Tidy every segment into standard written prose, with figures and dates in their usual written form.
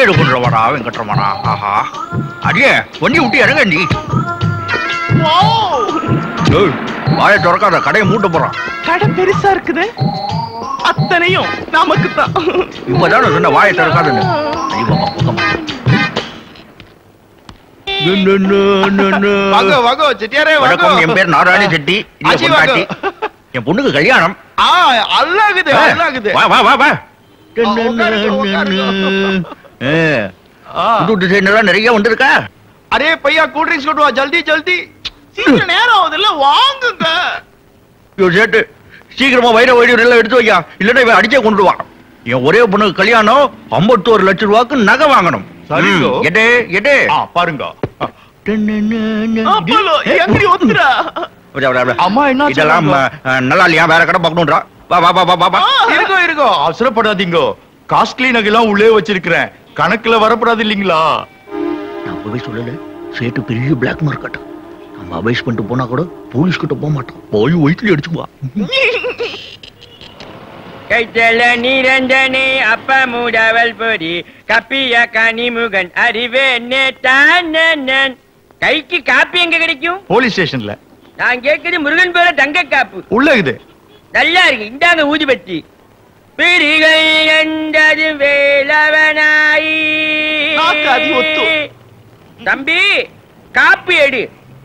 எடுக்கணும்டா வெங்கட்ரமணா. ஆஹா அடியே வண்டி விட்டு இறங்க நீ. வாயை திறக்காத, கடையை மூட்ட போறான். கடை பெருசா இருக்குது, அத்தனையும் நமக்கு தான். இப்பதான சொன்ன வாயை திறக்காதுன்னு. வணக்கம், என் பேர் நாராயண செட்டி. என் பொண்ணுக்கு கல்யாணம். நிறைய வந்திருக்கா. அரே பையா கூல் ட்ரிங்க்ஸ் கொண்டு வா, ஜல்தி ஜல்தி. சீக்கிரம் நேரம் ஆகுதுல்ல, வாங்குங்க. சேட்டு சீக்கிரமா வைர வைரம் எல்லாம் எடுத்து வையா, இல்லன்னா இவன் அடிச்சே கொண்டு வா. என் ஒரே பொண்ணுக்கு கல்யாணம், 51 லட்சம் ரூபாய்க்கு நகை வாங்கணும். பாருங்க. இதெல்லாம் நல்லா இல்லையா? வேற கடை பார்க்கணும்ன்றா. இருக்கோ அவசரப்படாதீங்க. காஸ்ட்லி நகைலாம் உள்ளே வச்சிருக்கிறேன், கணக்குல வரப்படாது இல்லீங்களா? நான் அப்பவே சொல்லல, சேட்டு பெரிய பிளாக் மார்க்கெட். நம்ம அவைஸ் பண்ணிட்டு போனா கூட போலீஸ் கிட்ட போக மாட்டோம், போய் ஒயிட்லி அடிச்சுக்குவா. கைத்தல நிரஞ்சனே அப்ப மூடவல் பொடி கப்பிய கனிமுகன் அறிவே நேட்டான். கைக்கு காப்பி எங்க கிடைக்கும்? போலீஸ் ஸ்டேஷன்ல. நான் கேக்குது முருகன் போல தங்க காப்பு உள்ள இது. நல்லா இருக்கு, இந்தாங்க ஊதுபத்தி. பிரிகை கண்டது வேலவனாயி. தம்பி காப்பி எடு.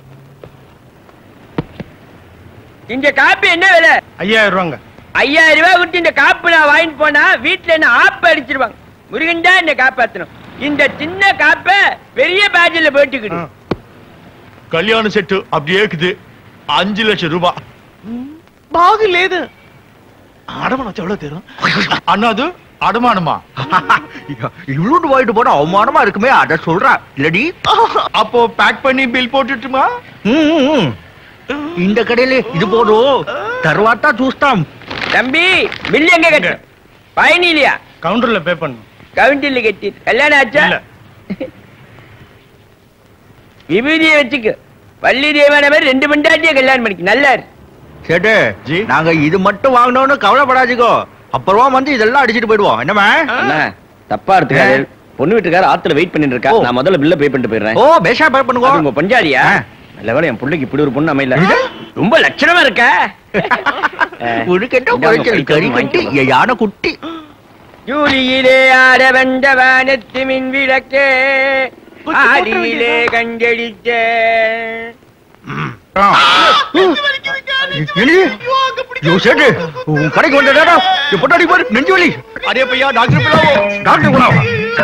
இந்த காப்பி என்ன விலை? 5000 ரூபாங்க. 5000 ரூபாய் கொடுத்து இந்த காப்பு நான் வாங்கிட்டு போனா வீட்டுல என்ன ஆப்ப அடிச்சிருவாங்க. முருகன் தான் என்ன காப்பாத்தணும். இந்த சின்ன காப்ப பெரிய பேஜில் போட்டுக்கிட்டு. கல்யாண செட்டு அப்படியே இருக்குது, 5 லட்சம் ரூபாய். பாகு லேது அடமானம் எவ்வளவு தரும்? அண்ணாது அடமானமா? இவ்வளவு வாங்கிட்டு போனா அவமானமா இருக்குமே, அத சொல்றா இல்லடி. அப்போ பேக் பண்ணி பில் போட்டுட்டுமா? இந்த கடையில இது போதும், தருவாத்தா சூஸ்தாம். தம்பி பில் எங்க கட்டு? பயணி இல்லையா? கவுண்டர்ல பே பண்ணும். கவுண்டர்ல கட்டி கல்யாணம் ஆச்சா? விபூதியை வச்சுக்கு. வள்ளி தேவான மாதிரி 2 பெண்டாட்டியை கல்யாணம் பண்ணிக்கு. நல்லா சேட்டு ஜி, நாங்க இது மட்டும் வாங்கணும்னு கவலைப்படாதீங்கோ, அப்புறமா வந்து இதெல்லாம் அடிச்சிட்டு போயிடுவோம். என்னமா தப்பா இருக்கு? பொண்ணு வீட்டுக்கார ஆத்துல வெயிட் பண்ணிட்டு இருக்கா. நான் முதல்ல பில்ல பே பண்ணிட்டு போயிடுறேன். ஓ பேஷா பே பண்ணுங்க. உங்க பஞ்சாரியா? நல்ல வேளை என் பிள்ளைக்கு இப்படி ஒரு பொண்ணு அமையல. ரொம்ப லட்சணமா இருக்க. உனக்கு குறைச்சல் கறி கட்டி யானை குட்டி. ஜூலியிலே ஆட வந்த வானத்து மின் விளக்கே ஆடியிலே கண்டடிச்ச. கடைக்கு வந்தா பொட்டாடி பாரு, நெஞ்சு வலி. அரே பையா டாக்டர் பிளாவோ. டாக்டர் பிளாவோ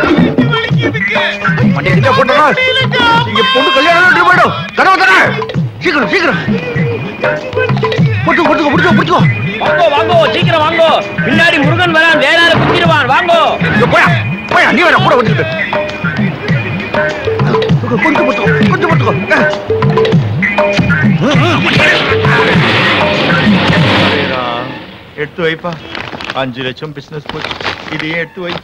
மண்டிய போட்டா இங்க பொண்ணு கல்யாணம் போயிடும். கதவை தர சீக்கிரம் சீக்கிரம். வாங்கோ வாங்கோ சீக்கிரம் வாங்கோ, பின்னாடி முருகன் வரான், வேளாறு குத்திடுவான். வாங்கோ போயா போயா, நீ வேற கூட வந்துட்டு. கொஞ்சம் எடுத்து வைப்பா. 5 லட்சம் பிசினஸ் போச்சு, இதையே எடுத்து வை.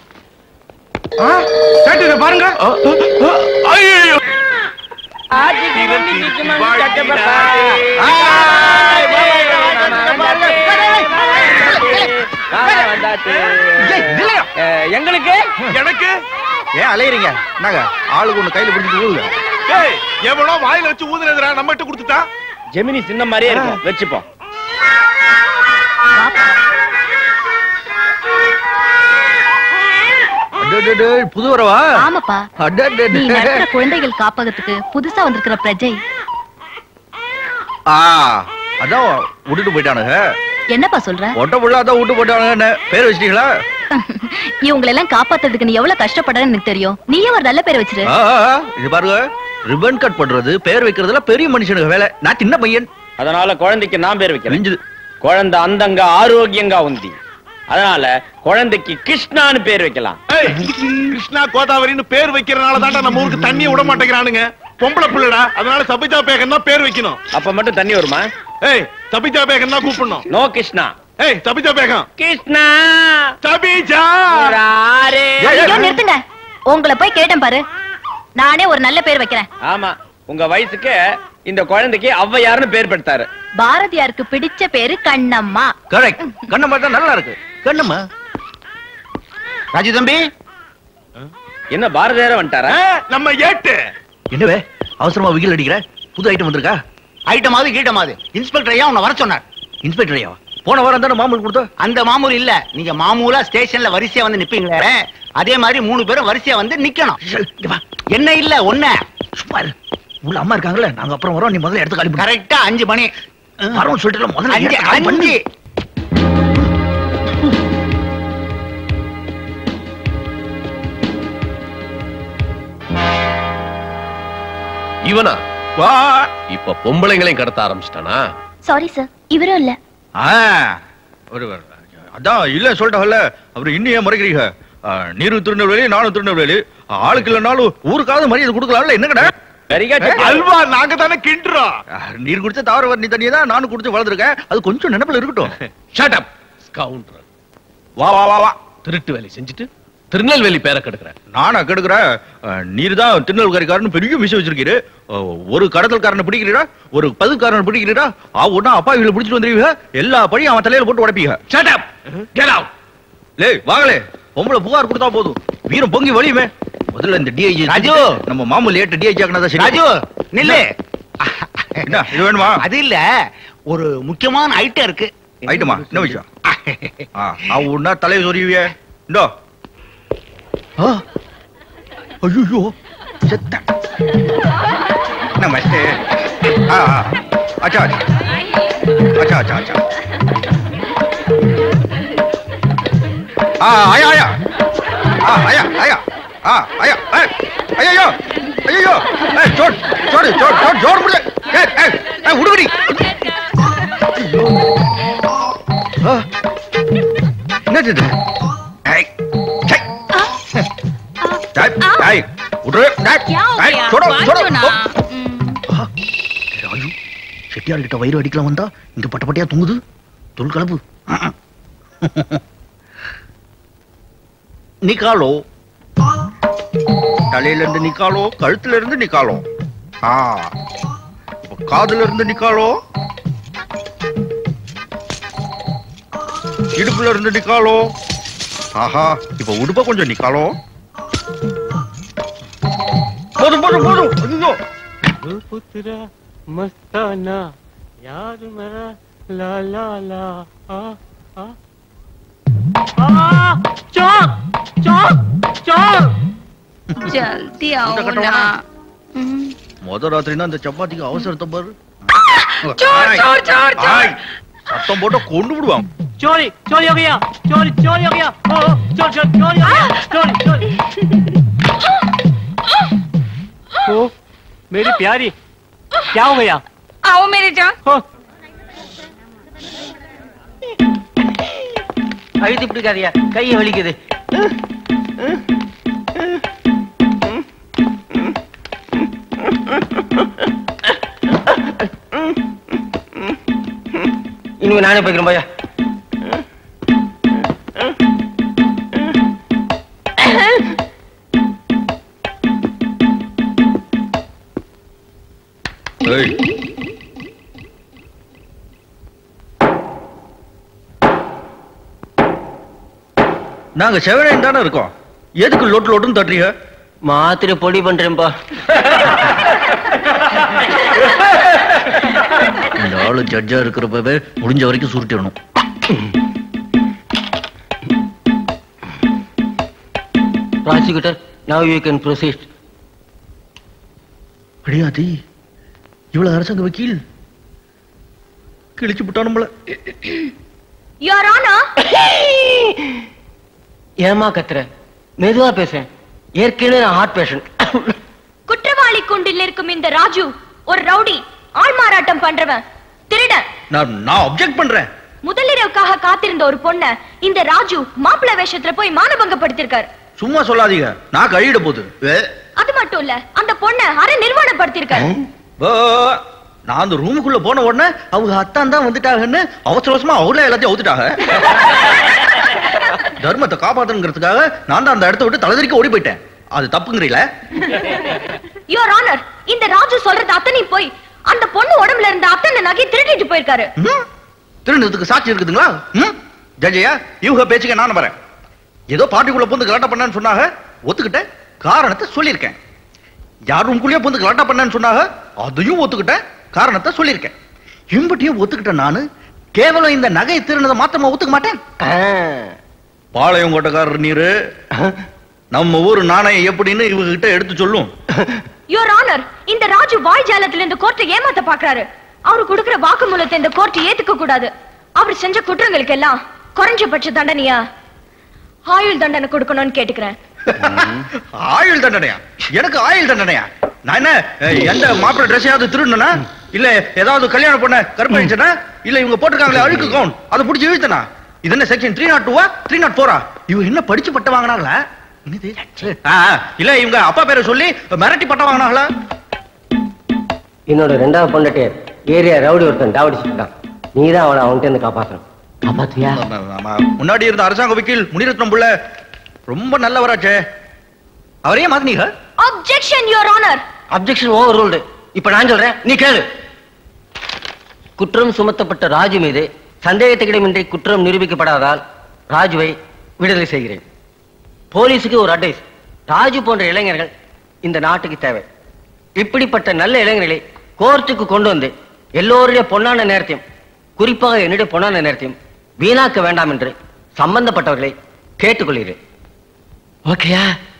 பாருங்க. ஐயோ எங்களுக்கு எனக்கு ஏன் அலையறீங்க? நாங்க ஆளுக்கு ஒண்ணு கையில பிடிச்சிட்டு ஊதுங்க. எவனோ வாயில வச்சு ஊதுனதுடா, நம்ம கிட்ட கொடுத்துட்டா. ஜெமினி சின்ன மாதிரியே இருக்கும், வச்சுப்போம். புது வரவா? ஆமாப்பா, நீ நடத்துற குழந்தைகள் காப்பகத்துக்கு புதுசா வந்திருக்கிற பிரஜை. அதான் விட்டுட்டு போயிட்டானுங்க. என்னப்பா சொல்ற? ஒட்ட புள்ள அதான் விட்டு போயிட்டானுங்க. பேர் வச்சிட்டீங்களா? இவங்களை எல்லாம் காப்பாத்துறதுக்கு நீ எவ்வளவு கஷ்டப்படுறன்னு எனக்கு தெரியும். நீயே ஒரு நல்ல பேர் வச்சிரு. இது பாருங்க, ரிப்பன் கட் பண்றது பேர் வைக்கிறதுல பெரிய மனுஷனுக்கு வேலை. நான் சின்ன பையன், அதனால குழந்தைக்கு நான் பேர் வைக்கிறேன். குழந்தை அந்தங்க ஆரோக்கியங்கா உந்தி, அதனால குழந்தைக்கு கிருஷ்ணான்னு பேர் வைக்கலாம். கிருஷ்ணா கோதாவரின்னு பேர் வைக்கிறனால தான் நம்ம ஊருக்கு தண்ணியை விட மாட்டேங்கிறானுங்க. பொம்பளை பிள்ளைடா, அதனால சபிதா பேகன் தான் பேர் வைக்கணும். அப்ப மட்டும் தண்ணி வருமா? சபிதா பேகன் தான் கூப்பிடணும். நோ கிருஷ்ணா. சபிதா பேகம். கிருஷ்ணா சபிதா. நிறுத்துங்க, உங்களை போய் கேட்டேன் பாரு. நானே ஒரு நல்ல பேர் வைக்கிறேன். ஆமா, உங்க வயசுக்கு இந்த குழந்தைக்கு ஔவையார்னு பேர் பெற்றாரு. பாரதியாருக்கு பிடிச்ச பேரு கண்ணம்மா. கரெக்ட், கண்ணம்மா தான் நல்லா இருக்கு. கண்ணம்மா. ராஜி தம்பி, என்ன பாரதியாரா வந்துட்டாரா? நம்ம ஏட்டு. என்னவே அவசரமா விகில் அடிக்கிற? புது ஐட்டம் வந்திருக்கா? ஐட்டமாவது கீட்டமாவது இன்ஸ்பெக்டர் ஐயா உன்னை வர சொன்னார். இன்ஸ்பெக்டர் ஐயா போன வாரம் தானே மாமூல் கொடுத்தா? அந்த மாமூல் இல்ல, நீங்க மாமூலா ஸ்டேஷன்ல வரிசையா வந்து நிப்பீங்களே, அதே மாதிரி 3 பேரும் வரிசையா வந்து நிக்கணும். என்ன இல்ல ஒண்ணு சும்மா உள்ள அம்மா இருக்காங்கல்ல, நாங்க அப்புறம் வரோம், நீ முதல்ல எடுத்து காலி பண்ணு. கரெக்டா 5 மணி வரோம் சொல்லிட்டு முதல்ல 5. இவனா வா. இப்ப பொம்பளைங்களையும் கடத்த ஆரம்பிச்சிட்டானா? சாரி சார், இவரும் இல்ல. அதான் இல்ல சொல்லிட்டாங்கல்ல, அவர் இன்னும் ஏன் மறைக்கிறீங்க? நீரு திருநெல்வேலி, நானும் திருநெல்வேலி, ஆளுக்கு இல்லைனாலும் ஊருக்காவது மரியாதை கொடுக்கலாம்ல. என்னங்கடா அல்வா நாங்க தானே கிண்டுறோம். நீர் குடிச்ச தாவர வரணி தண்ணியை தான் நானும் குடிச்சு வளர்ந்துருக்கேன். அது கொஞ்சம் நினைப்புல இருக்கட்டும். Shut up scoundrel. வா வா வா வா. திருட்டு வேலை செஞ்சுட்டு திருநெல்வேலி பேரை கெடுக்கிறேன். நானா கெடுக்கிறேன்? நீர் தான் திருநெல்வேலிக்காரன் பெரிய விஷயம் வச்சிருக்கீரு. ஒரு கடத்தல்காரனை பிடிக்கிறீரா, ஒரு பதுக்காரனை பிடிக்கிறீரா, ஒன்னா அப்பாவிகளை பிடிச்சிட்டு வந்துருவீங்க. எல்லா பழியும் அவன் தலையில போட்டு உடைப்பீங்க. Shut up get out. லே வாங்களே, பொம்பளை புகார் கொடுத்தா போதும், வீரம் பொங்கி வழியுமே. முதல்ல இந்த டிஐஜி ராஜு, நம்ம மாமூல் ஏட்டு டிஐஜி ஆக்கினதா சரி. ராஜு நில்லு. என்ன இது வேணுமா? அது இல்ல, ஒரு முக்கியமான ஐட்டம் இருக்கு. ஐட்டமா? என்ன விஷயம்? அவனா தலையை சொருவிய இந்தோ. ஐயோ செத்த. நமஸ்தே. அச்சா அச்சா அச்சா அச்சா அச்சா. आया आया आया आया आया ஐயோ ஐயோ छोड़ छोड़ छोड़ छोड़ छोड़ मुझे உடுங்கடி. என்னது இது? ஏய் சை டேய் உடுற டேய் छोड़ो छोड़ो. ராஜு செட்டியார் கிட்ட வயிறு அடிக்கலாம் வந்தா இங்க பட்டப்பட்டியா தூங்குது. தொல் கலப்பு. நிக்காலோ, தலையில இருந்து நிக்காலோ, கழுத்துல இருந்து நிக்காலோ, காதுல இருந்து நிக்காலோ, இடுப்புல இருந்து நிக்காலோ. ஆஹா, இப்ப உடுப்ப கொஞ்சம் நிக்காலோ. போதும் போதும் போதும். ஐயோ புத்ரா மஸ்தானா யார் மரா லா லா லா चौक चौक चौक जल्दी आओ ना. முத ராத்திரினா அந்த சப்பாத்திக்கு அவசரத்தை பாரு. चोर चोर चोर चोर சத்தம் போட்டு கொண்டு விடுவாங்க. चोरी चोरी हो गया चोरी चोरी हो गया ओ चोर चोर चोरी हो गया चोरी चोरी ओ मेरी प्यारी क्या हो गया? आओ मेरे जान. அழுத்தி பிடிக்காதியா, கையை வலிக்குது. இனிமே நானே போய்க்கிறேன் பையா. நாங்க செவனேன் தானே இருக்கோம், எதுக்கு லோட்டு லோட்டுன்னு தட்டுறீங்க? மாத்திரை பொடி பண்றேன்பா. இந்த ஆளு ஜட்ஜா இருக்கிறப்பவே முடிஞ்ச வரைக்கும் சுருட்டிடணும். Prosecutor, now you can proceed. அடியாதி, இவ்வளவு அரசாங்க வக்கீல் கிழிச்சு விட்டா நம்மள. Your Honor. ஏமா கத்துற? மெதுவா பேசுறேன், ஏற்கனவே நான் ஹார்ட் பேஷண்ட். குற்றவாளி கூண்டில் இருக்கும் இந்த ராஜு ஒரு ரவுடி, ஆள் மாறாட்டம் பண்றவன், திருடன். நான் அப்செக்ட் பண்றேன். முதலிரவுக்காக காத்திருந்த ஒரு பொண்ண இந்த ராஜு மாப்பிள்ளை வேஷத்துல போய் மானபங்கப்படுத்திருக்காரு. சும்மா சொல்லாதீங்க, நான் கழியிட போகுது. அது மட்டும் இல்ல, அந்த பொண்ண அரை நிர்வாணப்படுத்திருக்காரு. நான் அந்த ரூமுக்குள்ள போன உடனே அவங்க அத்தான் தான் வந்துட்டாங்கன்னு அவசர அவசரமா அவங்களே எல்லாத்தையும் அவுத்துட்டாங்க. தர்மத்தை காப்பாத்தணுங்கிறதுக்காக நான் தான் அந்த இடத்த விட்டு தலைதறிக்க ஓடி போயிட்டேன். அது தப்புங்கிறீல? யுவர் ஆனர், இந்த ராஜு சொல்றது அத்தனையும் போய் அந்த பொண்ணு உடம்புல இருந்த அத்தனை நகை திருடிட்டு போயிருக்காரு. திருடுறதுக்கு சாட்சி இருக்குதுங்களா? ஜட்ஜையா, இவங்க பேச்சுக்க நான் வரேன். ஏதோ பார்ட்டிக்குள்ள போந்து கலாட்டம் பண்ணான்னு சொன்னாங்க, ஒத்துக்கிட்டேன். காரணத்தை சொல்லியிருக்கேன். யார் ரூம்குள்ளேயே வந்து கலாட்டா பண்ணேன்னு சொன்னாங்க, அதையும் ஒத்துக்கிட்டேன், காரணத்தை சொல்லியிருக்கேன். இம்பட்டியும் ஒத்துக்கிட்டேன். நானு கேவலம் இந்த நகை திருநதை மாத்திரமா ஒத்துக்க மாட்டேன். பாளையங்கோட்டக்காரர் நீரு நம்ம ஊர் நாணயம் எப்படின்னு இவங்க கிட்ட எடுத்து சொல்லும். யுவர் ஆனர், இந்த ராஜு வாய் ஜாலத்துல இந்த கோர்ட்டை ஏமாத்த பாக்குறாரு. அவரு கொடுக்கிற வாக்குமூலத்தை இந்த கோர்ட் ஏத்துக்க கூடாது. அவர் செஞ்ச குற்றங்களுக்கு எல்லாம் குறைஞ்சபட்ச தண்டனையா ஆயுள் தண்டனை கொடுக்கணும்னு கேட்டுக்கிறேன். ஆயுள் தண்டனையா? எனக்கு ஆயுள் தண்டனையா? நான் என்ன எந்த மாப்பிள்ளை ட்ரெஸ்ஸையாவது திருடுனா, இல்ல ஏதாவது கல்யாணம் பண்ண கற்பழிச்சனா, இல்ல இவங்க போட்டிருக்காங்களே அழுக்கு கவுன் அதை பிடிச்சி இழுத்தனா? இது என்ன செக்ஷன் 302 304? இவங்க என்ன படிச்சு பட்டம் வாங்கினாங்களா? இல்ல இவங்க அப்பா பேரை சொல்லி மிரட்டி பட்டம் வாங்கினாங்களா? என்னோட ரெண்டாவது பொண்டாட்டி ஏரியா ரவுடி ஒருத்தன் டாவடிச்சுட்டான். நீதான் அவனை அவன்கிட்ட இருந்து காப்பாற்றணும். காப்பாத்தியா? முன்னாடி இருந்த அரசாங்க வக்கீல் முனிரத்னம் புள்ள ரொம்ப நல்லவராச்சே, அவரையே மாத்தினீங்க? Objection your honour. Objection overruled. இப்ப நான் சொல்றேன், நீ கேளு. குற்றம் சுமத்தப்பட்ட ராஜு மீது சந்தேகத்துக்கிடமின்றி குற்றம் நிரூபிக்கப்படாதால் ராஜுவை விடுதலை செய்கிறேன். போலீஸுக்கு ஒரு அட்வைஸ், ராஜு போன்ற இளைஞர்கள் இந்த நாட்டுக்கு தேவை. இப்படிப்பட்ட நல்ல இளைஞர்களை கோர்ட்டுக்கு கொண்டு வந்து எல்லோருடைய பொன்னான நேரத்தையும், குறிப்பாக என்னுடைய பொன்னான நேரத்தையும் வீணாக்க வேண்டாம் என்று சம்பந்தப்பட்டவர்களை கேட்டுக்கொள்கிறேன். ஓகேயா?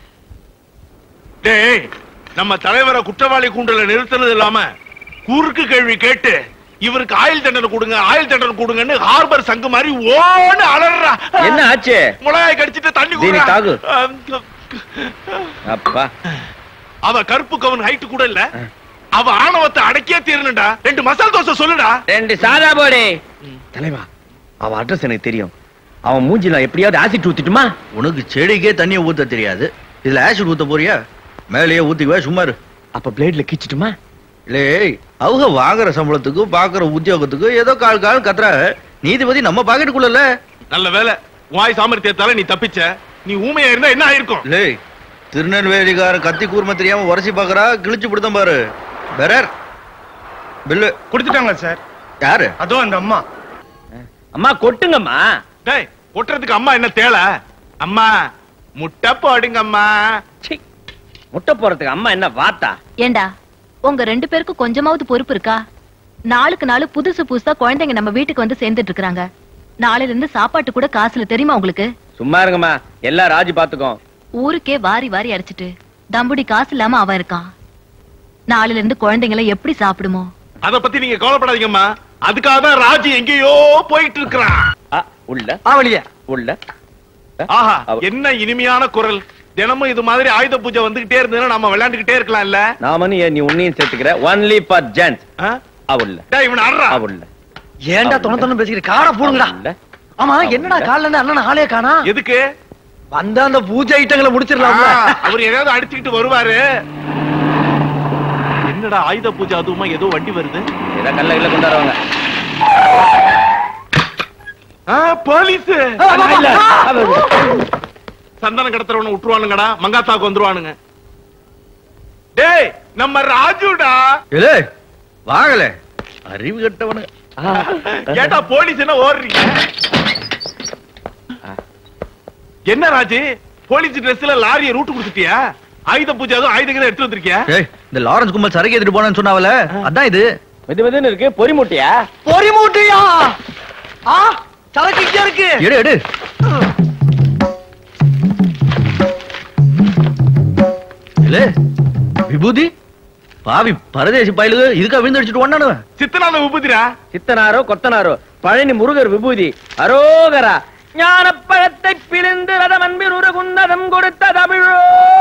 டேய், நம்ம தலைவரை குற்றவாளி கூண்டல நிறுத்தினது இல்லாம குறுக்கு கேள்வி கேட்டு இவருக்கு ஆயுள் தண்டனை கொடுங்க, ஆயுள் தண்டனை கொடுங்கன்னு ஹார்பர் சங்கு மாதிரி ஓன்னு அலறா. என்ன ஆச்சு? முளையாய் கடிச்சிட்டு தண்ணி குடிடா. அப்பா, அவ கருப்பு கவன் ஹைட் கூட இல்ல, அவ ஆணவத்தை அடக்கியே தீரணும்டா. 2 மசால் தோசை சொல்லுடா. 2 சாதா போடு. தலைவா, அவ அட்ரஸ் எனக்கு தெரியும். அவன் மூஞ்சில எப்படியாவது ஆசிட் ஊத்திட்டுமா? உனக்கு செடிக்கே தண்ணியை ஊத்த தெரியாது, இதுல ஆசிட் ஊத்த போறியா? மேலேயே ஊத்திக்குவா, சும்மா இரு. அப்ப பிளேட்ல கிச்சிட்டுமா? இல்லே, அவங்க வாங்குற சம்பளத்துக்கு பாக்குற உத்தியோகத்துக்கு ஏதோ கால் கத்துறா. நீதிபதி நம்ம பாக்கெட்டுக்குள்ள. நல்ல வேலை, வாய் சாமர்த்தியத்தால நீ தப்பிச்ச. நீ ஊமையா இருந்தா என்ன ஆயிருக்கும்? லே, திருநெல்வேலிக்கார கத்தி கூர்ம தெரியாம உரசி பாக்குறா, கிழிச்சு பிடித்தம் பாரு. பெரர் பில்லு கொடுத்துட்டாங்களா சார்? யாரு? அதோ அந்த அம்மா. அம்மா கொட்டுங்கம்மா. டேய், கொட்டுறதுக்கு அம்மா என்ன தேள? அம்மா முட்டை போடுங்க அம்மா. முட்டை போறதுக்கு அம்மா என்ன வாத்தா? ஏண்டா, உங்க 2 பேருக்கும் கொஞ்சமாவது பொறுப்பு இருக்கா? நாளுக்கு நாள் புதுசு புதுசா குழந்தைங்க நம்ம வீட்டுக்கு வந்து சேர்ந்துட்டு இருக்காங்க. நாளையில இருந்து சாப்பாட்டு கூட காசுல, தெரியுமா உங்களுக்கு? சும்மா இருங்கம்மா, எல்லாம் ராஜி பாத்துக்கோ. ஊருக்கே வாரி வாரி அடிச்சிட்டு தம்புடி காசு இல்லாம அவன் இருக்கான். நாளையில இருந்து குழந்தைங்களை எப்படி சாப்பிடுமோ? அத பத்தி நீங்க கவலைப்படாதீங்கம்மா. அதுக்காக தான் ராஜி எங்கேயோ போயிட்டு இருக்கிறான். உள்ள ஆவலியா? உள்ள. ஆஹா, என்ன இனிமையான குரல். தினமும் இது மாதிரி ஆயுத பூஜை வந்துகிட்டே இருந்ததுன்னா நம்ம விளையாண்டுகிட்டே இருக்கலாம் இல்ல? நாம நீ உன்னையும் சேர்த்துக்கிற. Only for gents. அவுள்ள. டேய், இவன அறறா. அவுள்ள. ஏன்டா தொண பேசிக்கிற? கார போடுங்கடா. ஆமா, என்னடா கால்ல இருந்து அண்ணன் ஆளே காணா? எதுக்கு வந்த அந்த பூஜை ஐட்டங்களை முடிச்சிடலாம்ல. அவர் ஏதாவது அடிச்சுக்கிட்டு வருவாரு. என்னடா ஆயுத பூஜை அதுவுமா ஏதோ வண்டி வருது? ஏதோ கல்ல இல்ல கொண்டாடுவாங்க. போலீஸ் சந்தன கடத்துறவன விட்டுருவானுங்கடா, மங்காத்தாக்கு வந்துருவானுங்க. டேய், நம்ம ராஜுடா. இல்ல வாங்கல, அறிவு கட்டவனு. கேட்டா போலீஸ் என்ன ஓடுறீங்க? என்ன ராஜு, போலீஸ் ட்ரெஸ்ல லாரியை ரூட் கொடுத்துட்டியா? ஆயுத பூஜை அதுவும் ஆயுதங்களை எடுத்து வந்திருக்கியா? இந்த லாரன்ஸ் கும்பல் சரக்கு எடுத்துட்டு போனேன்னு சொன்னாவல, அதான் இது. மெது இருக்கு. பொறி மூட்டையா? பொறி மூட்டையா? சரக்கு இங்க இருக்கு. எடு எடு. இல்ல விபூதி பாவி பரதேசி பயலுக்கு இதுக்கா விழுந்தடிச்சிட்டு ஒண்ணானு. சித்தனான விபூதிரா? சித்தனாரோ கொத்தனாரோ, பழனி முருகர் விபூதி. அரோகரா. ஞானப்பழத்தை பிழிந்து ரதம் அன்பின் உருகுந்ததம் கொடுத்த தமிழோ.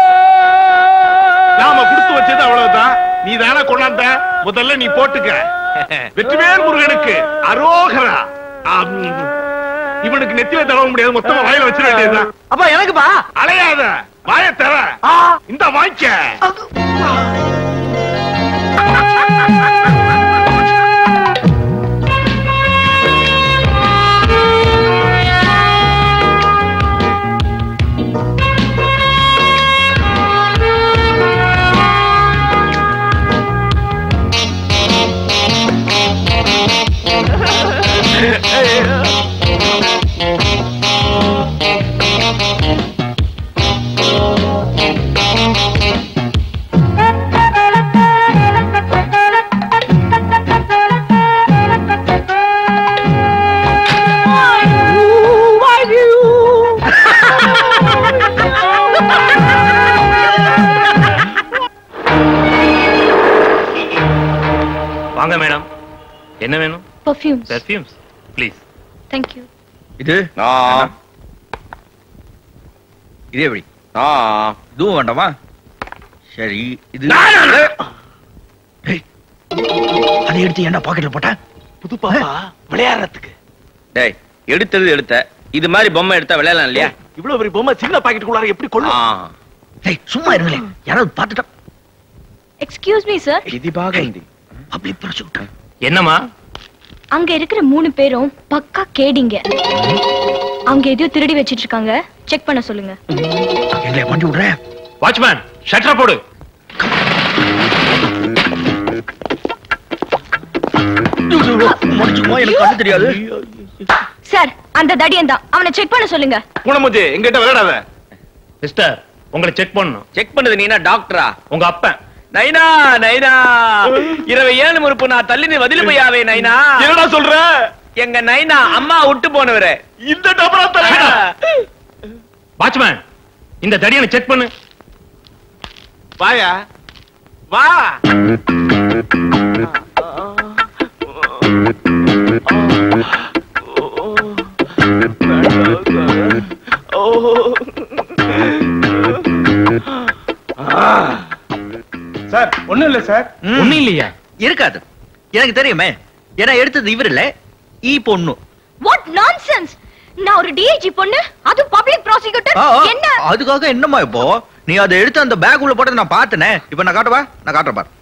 நாம கொடுத்து வச்சது அவ்வளவுதான். நீ தானே கொண்டாந்த, முதல்ல நீ போட்டுக்க. வெற்றிவேல் முருகனுக்கு அரோகரா. இவனுக்கு நெத்தில தடவ முடியாது, மொத்தமா வாயில வச்சிட வேண்டியதுதான். அப்பா எனக்குப்பா. அலையாத, வாய தர. இந்த வாய்க்க. என்ன வேணும்? Perfumes. Perfumes, please. Thank you. இது இதே எப்படி இதுவும் வேண்டாமா? சரி இது அதை எடுத்து ஏன்டா பாக்கெட்ல போட்ட? புது பாப்பா விளையாடுறதுக்கு. டேய் எடுத்தது எடுத்த இது மாதிரி பொம்மை எடுத்தா விளையாடலாம் இல்லையா? இவ்வளவு பெரிய பொம்மை சின்ன பாக்கெட்டுக்குள்ளார எப்படி கொள்ளும்? டேய் சும்மா இருங்களே, யாராவது பார்த்துட்டா. Excuse me, sir. இது பாகந்தி பப்ளிக் ப்ராசிக்யூட்டர். என்னம்மா? அங்க இருக்கிற 3 பேரும் பக்கா கேடிங்க. அவங்க எதையோ திருடி வச்சிட்டு இருக்காங்க. செக் பண்ண சொல்லுங்க. எங்களை பண்ணி விடுற. வாட்ச்மேன் ஷட்டர் போடு. முடிச்சுமா, எனக்கு கண்ணு தெரியாது. சார், அந்த தடியன் தான். அவனை செக் பண்ண சொல்லுங்க. குணமுஜி எங்கிட்ட விளையாடாத. சிஸ்டர் உங்களை செக் பண்ணணும். செக் பண்ணது நீனா டாக்டரா? உங்க அப்பன். நைனா நைனா 27 முறுப்பு நான் தள்ளினு வதிலு போயாவே நைனா. என்னடா சொல்ற? எங்க நைனா அம்மா விட்டு போனவரே இந்த டபரா தர. வாட்ச்மேன் இந்த தடியனை செக் பண்ணு. வாயா வா. சார் ஒண்ணும் இல்ல சார். ஒண்ணும் இல்லையா? இருக்காது, எனக்கு தெரியுமே. ஏன்னா எடுத்தது இவர் இல்ல, பொண்ணு. What nonsense! நான் ஒரு டிஐஜி பொண்ணு, அது பப்ளிக் ப்ராசிக்யூட்டர். என்ன அதுக்காக என்னமா இப்போ நீ அதை எடுத்து அந்த பேக் உள்ள போட்டத நான் பார்த்தனே. இப்போ நான் காட்டவா? நான் காட்டுறேன் பாரு.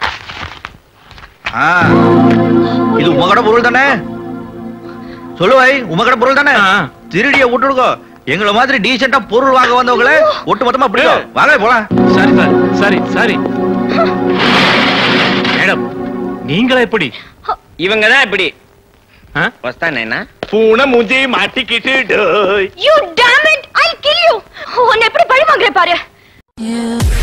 இது உங்க கடை பொருள் தானே? சொல்லுவாய், உங்க கடை பொருள் தானே? திருடிய விட்டுடுங்க. எங்களை மாதிரி டீசென்ட்டா பொருள் வாங்க வந்தவங்களே ஒட்டு மொத்தமா பிடிக்கும். வாங்க போலாம். சரி சார், சரி சரி. மேடம் நீங்களா எப்படி? இவங்க தான் இப்படி வஸ்தானேனா பூனை மூஞ்சி மாட்டிக்கிட்டு. You damn it! I'll kill you! உன்னை எப்படி பழி வாங்குறேன் பாரு.